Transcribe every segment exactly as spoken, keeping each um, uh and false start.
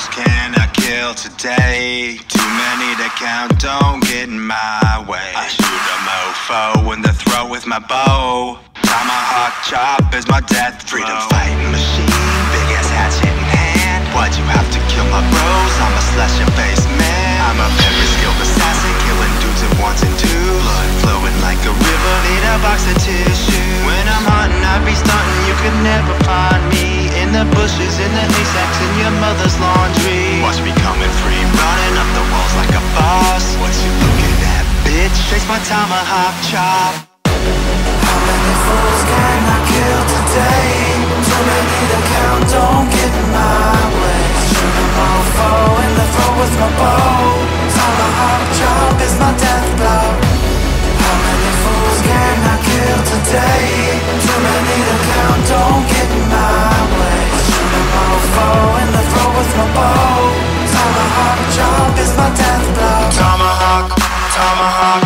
fools can I kill today? Too many to count, don't get in my way. I shoot a mofo in the throat with my bow. Tomahawk chop is my death throw. Freedom fighting machine, big ass hatchet in hand. Why'd you have to kill my bros? I'm a slash your face man. I'm a very skilled assassin, killing dudes at once and twos. Blood flowing like a river, need a box of tissue. When I'm hunting, I be stunting, you could never find me. In the bushes, in the haystacks, in your mother's laundry. Watch me coming free, running up the walls like a boss. What you looking at, bitch? Trace my tomahawk chop. How many fools can I kill today? Too many to count, don't get in my way. Shoot a mofo in the throat with my bow. Tomahawk chop is my death blow. How many fools can I kill today? Too many to count, don't get in my way. Shoot a mofo in the throat with my bow. Tomahawk chop is my death blow. Tomahawk, tomahawk,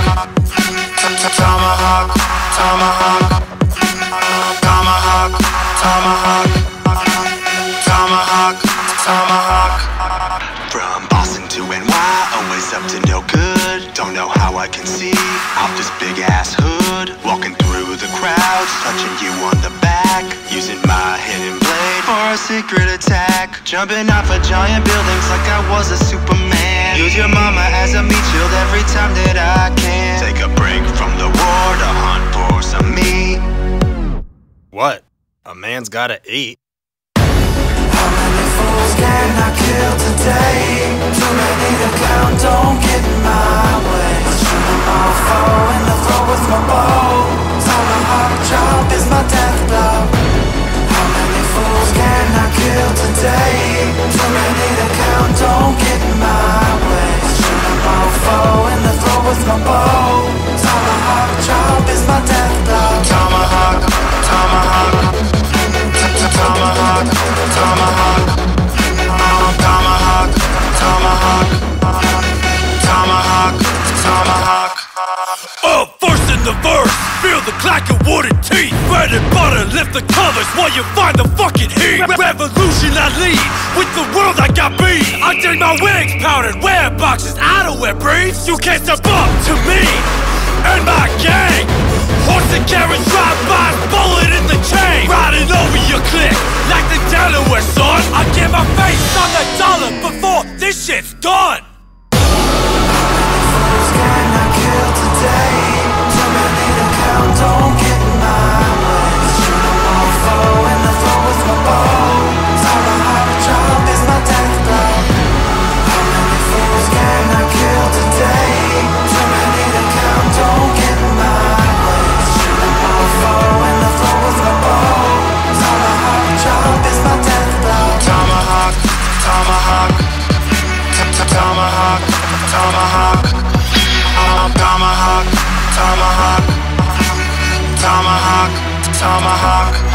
tomahawk, tomahawk, tomahawk, tomahawk, tomahawk, tomahawk. From Boston to N Y, always up to no good. Don't know how I can see out this big ass hood. Walking through the crowds, touching you on the back, using my hidden blade for a secret attack. Jumping off of giant buildings like I was a Superman. Use your mama as a meat shield every time that I can. Take a break from the war to hunt for some meat. What? A man's gotta eat. How many fools can I kill today? Too many to count, don't get in my way. Shoot a mofo in the throat with my bow. Tomahawk chop is my death blow. How many fools can I kill today? Too many to count, don't get in my way. Shoot a mofo in the throat with my bow. Tomahawk chop is my death blow. Tomahawk, tomahawk, tomahawk, tomahawk, tomahawk, tomahawk, tomahawk, tomahawk. Up first in the verse, feel the clack of wooden teeth. Bread and butter, lift the covers while you find the fucking heat. Revolution I lead, with the world I got beat. I dig my wigs powdered, wear boxes, I don't wear briefs. You can't step up to me and my gang. Horse and carriage, drive-bys, bullet in the chain. Riding over your clique like the Delaware son. I get my face on the dollar before this shit's done. Fools can I kill today? Too many to count, don't get in my way. Shoot a mofo in the throat with my bow. Tomahawk chop is my death blow. How many fools can I kill today? Too many to count, don't get in my way. Shoot a mofo in the throat with my bow. Tomahawk chop is my death blow. Tomahawk, tomahawk, tomahawk, tomahawk, tomahawk, tomahawk, tomahawk, tomahawk.